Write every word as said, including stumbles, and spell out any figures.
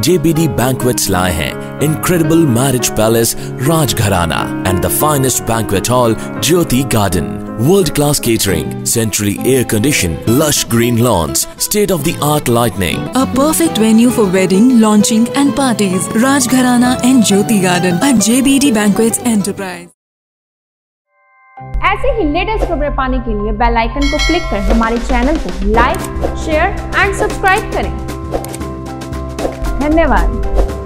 J B D Banquets लाए हैं incredible marriage palace Rajgharana and the finest banquet hall Jyoti Garden. World-class catering, centrally air-conditioned, lush green lawns, state-of-the-art lighting. A perfect venue for wedding, launching and parties. Rajgharana and Jyoti Garden at J B D Banquets Enterprise. ऐसे ही latest खबरें पाने के लिए bell icon को click कर हमारे channel को like, share and subscribe करें। धन्यवाद।